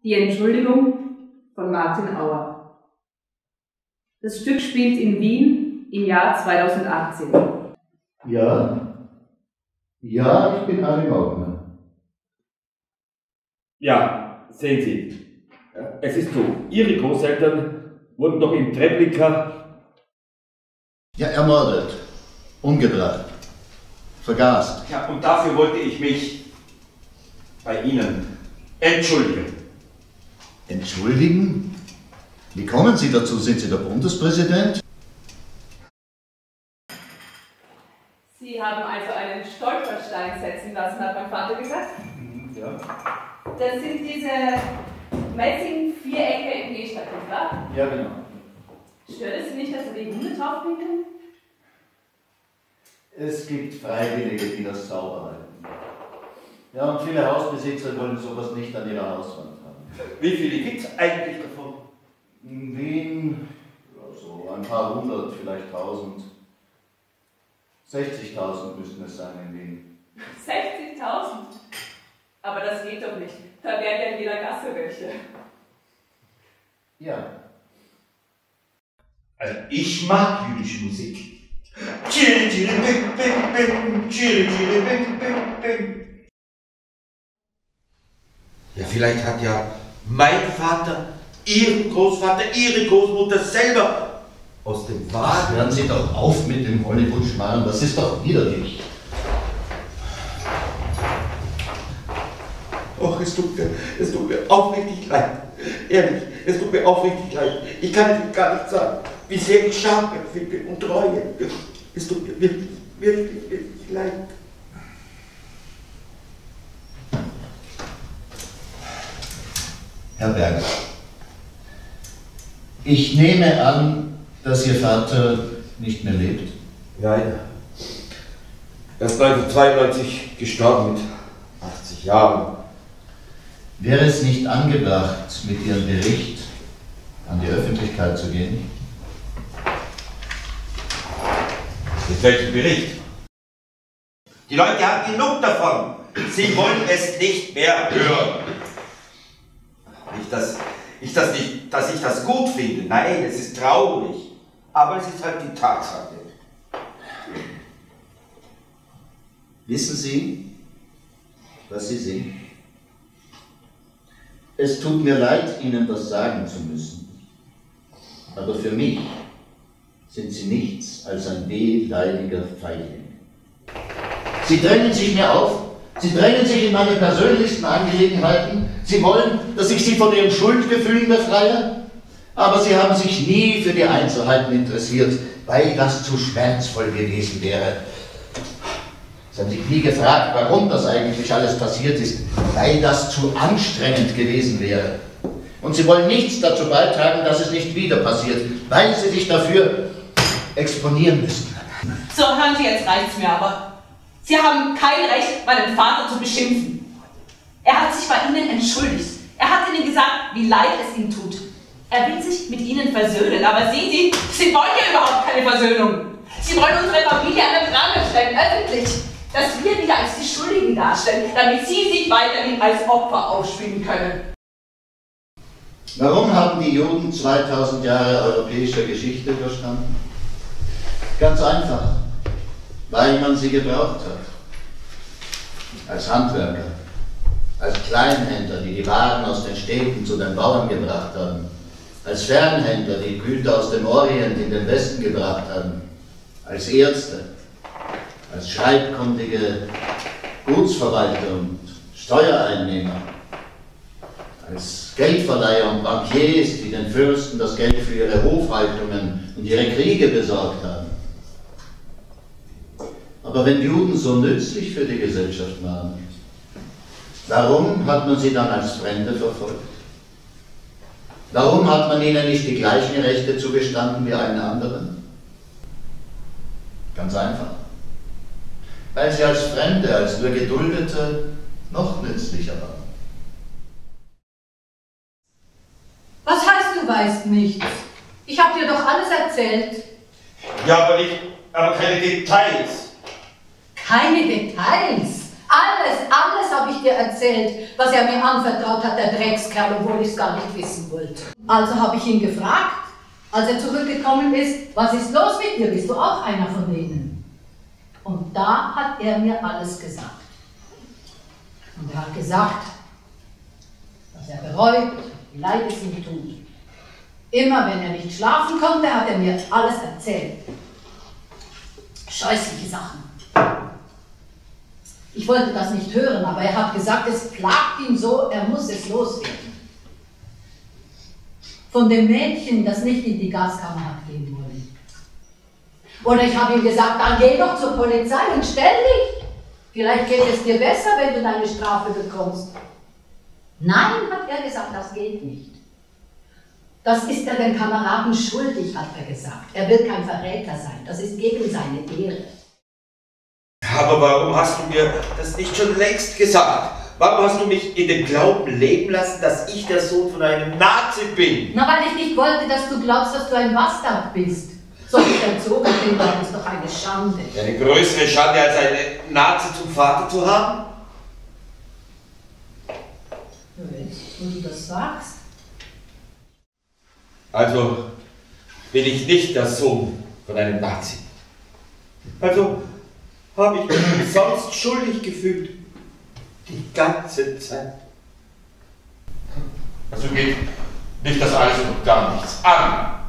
Die Entschuldigung von Martin Auer. Das Stück spielt in Wien im Jahr 2018. Ja, ich bin Harry Maugner. Ja, sehen Sie, es ist so, Ihre Großeltern wurden doch in Treblinka... Ja, ermordet, umgebracht, vergast. Ja, und dafür wollte ich mich bei Ihnen entschuldigen. Entschuldigen? Wie kommen Sie dazu? Sind Sie der Bundespräsident? Sie haben also einen Stolperstein setzen lassen, hat mein Vater gesagt? Ja. Das sind diese Messing-Vierecke im Gehstativ, wa? Ja, genau. Stört es Sie nicht, dass da die Hunde drauf pinkeln? Es gibt Freiwillige, die das sauber halten. Ja, und viele Hausbesitzer wollen sowas nicht an ihrer Hauswand haben. Wie viele gibt es eigentlich davon? In Wien, ja, so ein paar hundert, vielleicht 1000. 60.000 müssten es sein in Wien. 60.000? Aber das geht doch nicht. Da wären ja in jeder Gasse welche. Ja. Also ich mag jüdische Musik. Ja, vielleicht hat ja mein Vater, Ihren Großvater, Ihre Großmutter selber aus dem Wagen... Hören Sie doch auf mit dem Hollywood-Schmarrn, das ist doch widerlich. Och, es tut mir aufrichtig leid. Ehrlich, es tut mir aufrichtig leid. Ich kann Ihnen gar nicht sagen, wie sehr ich Scham empfinde und Reue. Es tut mir wirklich, wirklich, wirklich leid. Herr Berger, ich nehme an, dass Ihr Vater nicht mehr lebt. Nein. Er ist 1992 gestorben mit 80 Jahren. Wäre es nicht angebracht, mit Ihrem Bericht an die Öffentlichkeit zu gehen? Mit welchem Bericht? Die Leute haben genug davon. Sie wollen es nicht mehr hören. Nicht, dass ich das gut finde. Nein, es ist traurig. Aber es ist halt die Tatsache. Wissen Sie, was Sie sehen? Es tut mir leid, Ihnen das sagen zu müssen. Aber für mich sind Sie nichts als ein wehleidiger Feigling. Sie drängen sich mir auf, Sie drängen sich in meine persönlichsten Angelegenheiten, Sie wollen, dass ich Sie von Ihren Schuldgefühlen befreie, aber Sie haben sich nie für die Einzelheiten interessiert, weil das zu schmerzvoll gewesen wäre. Sie haben sich nie gefragt, warum das eigentlich alles passiert ist, weil das zu anstrengend gewesen wäre. Und Sie wollen nichts dazu beitragen, dass es nicht wieder passiert, weil Sie sich dafür exponieren müssen. So, hören Sie, jetzt reicht's mir aber. Sie haben kein Recht, meinen Vater zu beschimpfen. Er hat sich bei Ihnen entschuldigt. Er hat Ihnen gesagt, wie leid es ihm tut. Er will sich mit Ihnen versöhnen, aber sehen Sie, Sie wollen ja überhaupt keine Versöhnung. Sie wollen unsere Familie an den Pranger stellen, öffentlich. Dass wir wieder als die Schuldigen darstellen, damit Sie sich weiterhin als Opfer aufspielen können. Warum haben die Juden 2000 Jahre europäischer Geschichte überstanden? Ganz einfach, weil man sie gebraucht hat. Als Handwerker, als Kleinhändler, die die Waren aus den Städten zu den Bauern gebracht haben, als Fernhändler, die Güter aus dem Orient in den Westen gebracht haben, als Ärzte, als schreibkundige Gutsverwalter und Steuereinnehmer, als Geldverleiher und Bankiers, die den Fürsten das Geld für ihre Hofhaltungen und ihre Kriege besorgt haben. Aber wenn Juden so nützlich für die Gesellschaft waren, warum hat man sie dann als Fremde verfolgt? Warum hat man ihnen nicht die gleichen Rechte zugestanden wie allen anderen? Ganz einfach. Weil sie als Fremde, als nur Geduldete noch nützlicher waren. Was heißt, du weißt nichts? Ich habe dir doch alles erzählt. Ja, aber keine Details. Keine Details. Alles alles habe ich dir erzählt, was er mir anvertraut hat, der Dreckskerl, obwohl ich es gar nicht wissen wollte. Also habe ich ihn gefragt, als er zurückgekommen ist, was ist los mit dir, bist du auch einer von denen? Und da hat er mir alles gesagt. Und er hat gesagt, dass er bereut, wie leid es ihm tut. Immer wenn er nicht schlafen konnte, hat er mir alles erzählt. Scheußliche Sachen. Ich wollte das nicht hören, aber er hat gesagt, es plagt ihn so, er muss es loswerden. Von dem Mädchen, das nicht in die Gaskammer hat gehen wollen. Oder ich habe ihm gesagt, dann geh doch zur Polizei und stell dich. Vielleicht geht es dir besser, wenn du deine Strafe bekommst. Nein, hat er gesagt, das geht nicht. Das ist er den Kameraden schuldig, hat er gesagt. Er will kein Verräter sein, das ist gegen seine Ehre. Aber warum hast du mir das nicht schon längst gesagt? Warum hast du mich in dem Glauben leben lassen, dass ich der Sohn von einem Nazi bin? Na, weil ich nicht wollte, dass du glaubst, dass du ein Bastard bist. So ich erzogen bin, war das doch eine Schande. Eine größere Schande, als einen Nazi zum Vater zu haben? Wenn du das sagst. Also bin ich nicht der Sohn von einem Nazi. Also habe ich mich sonst schuldig gefühlt. Die ganze Zeit. Also geht mich das alles und gar nichts an.